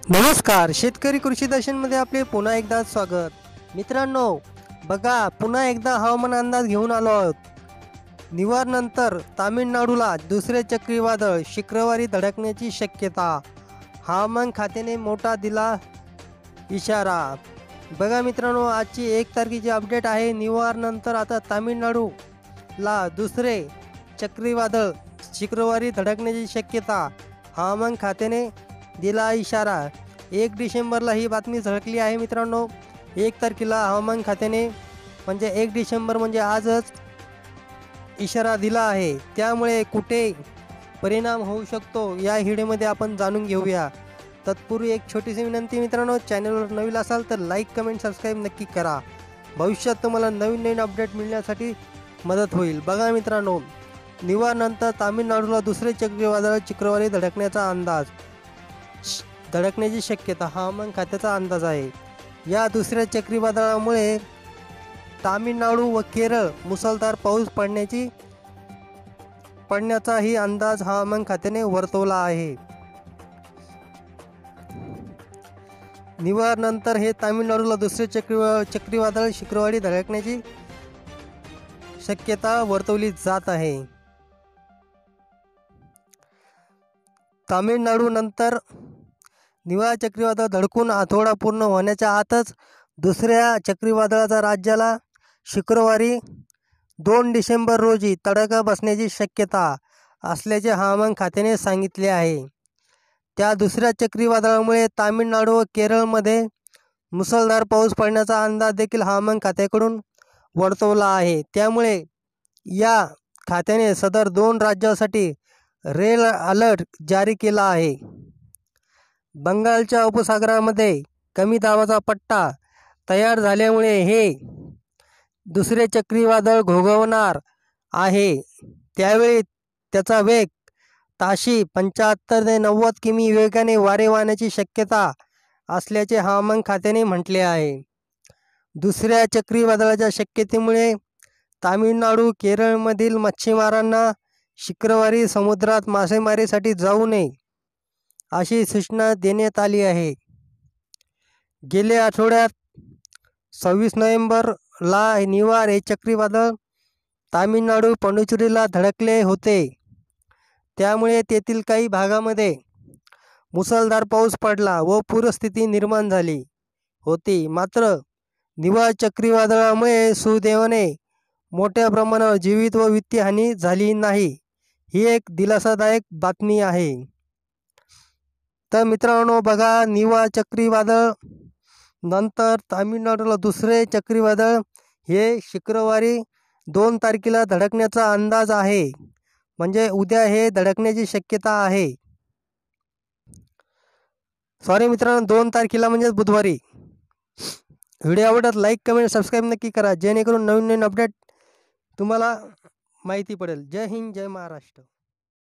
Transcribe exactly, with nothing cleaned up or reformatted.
नमस्कार, शेतकरी कृषी दर्शनमध्ये आपले पुन्हा एकदा स्वागत। मित्रांनो, बघा पुन्हा एकदा हवामान अंदाज घेऊन आलो आहोत। निवार नंतर तामिळनाडूला दुसरे चक्रीवादळ शुक्रवारी धडकण्याची शक्यता, हवामान खात्याने मोठा दिला इशारा। बघा मित्रांनो, आजची एक तारखेची अपडेट आहे। निवार नंतर आता तामिळनाडूला दुसरे चक्रीवादळ शुक्रवारी धडकण्याची शक्यता, हवामान खात्याने दिला इशारा। एक डिसेंबरला ही बातमी झळकली आहे मित्रांनो। एक तारखेला हवामान खात्याने म्हणजे एक डिसेंबर म्हणजे आजच इशारा दिला आहे, त्यामुळे कुठे परिणाम होऊ शकतो या व्हिडिओमध्ये आपण जाणून घेऊया। तत्पूर्वी एक छोटीशी विनंती मित्रांनो, चॅनलवर नवीन असाल तर लाईक कमेंट सबस्क्राईब नक्की करा। भविष्यात तुम्हाला नवीन नवीन अपडेट मिळण्यासाठी मदत होईल। बघा मित्रांनो, निवार नंतर तामिळनाडूला दुसरे चक्रीवादळ शुक्रवारी धडकण्याचा अंदाज धडकण्याची शक्यता, हवामान खात्याचा अंदाज आहे। या दुसऱ्या चक्रीवादळामुळे तामिळनाडू व केरळ मुसळधार पाऊस पडण्याची पडण्याचाही अंदाज हवामान खात्याने वर्तवला आहे। निवार नंतर हे तामिळनाडूला दुसरे चक्रीवा चक्रीवादळ शुक्रवारी धडकण्याची शक्यता वर्तवली जात आहे। तामिळनाडू नंतर निवार चक्रीवादळ धडकून आठवडा पूर्ण होण्याच्या आतच दुसऱ्या चक्रीवादळाचा राज्याला शुक्रवारी दोन डिसेंबर रोजी तडाखा बसण्याची शक्यता असल्याचे हवामान खात्याने सांगितले आहे। त्या दुसऱ्या चक्रीवादळामुळे तामिळनाडू व केरळमध्ये मुसळधार पाऊस पडण्याचा अंदाज देखील हवामान खात्याकडून वर्तवला आहे। त्यामुळे या खात्याने सदर दोन राज्यांसाठी रेड अलर्ट जारी केला आहे। बंगालच्या उपसागरामध्ये कमी दाबाचा पट्टा तयार झाल्यामुळे हे दुसरे चक्रीवादळ घोघवणार आहे। त्यावेळी त्याचा वेग ताशी पंच्याहत्तर ते नव्वद किमी वेगाने वारे वाहण्याची शक्यता असल्याचे हवामान खात्याने म्हटले आहे। दुसऱ्या चक्रीवादळाच्या शक्यतेमुळे तामिळनाडू केरळमधील मच्छीमारांना शुक्रवारी समुद्रात मासेमारीसाठी जाऊ नये अशी सूचना देण्यात आली आहे। गेल्या आठवड्यात सव्वीस नोव्हेंबरला निवार हे चक्रीवादळ तामिळनाडू पुडुचेरीला धडकले होते, त्यामुळे तेथील काही भागामध्ये मुसळधार पाऊस पडला व पूरस्थिती निर्माण झाली होती। मात्र निवार चक्रीवादळामुळे सुदैवाने मोठ्या प्रमाणावर जीवित व वित्तीय हानी झाली नाही, ही एक दिलासादायक बातमी आहे। तर मित्रांनो, बघा निवार चक्रीवादळ नंतर तामिळनाडूला दुसरे चक्रीवादळ हे शुक्रवारी दोन तारखेला धडकण्याचा अंदाज आहे, म्हणजे उद्या हे धडकण्याची शक्यता आहे। सॉरी मित्रांनो, दोन तारखेला म्हणजे बुधवारी। व्हिडिओ आवडत लाईक कमेंट सबस्क्राईब नक्की करा, जेणेकरून नवीन नवीन अपडेट तुम्हाला माहिती पडेल। जय हिंद, जय महाराष्ट्र।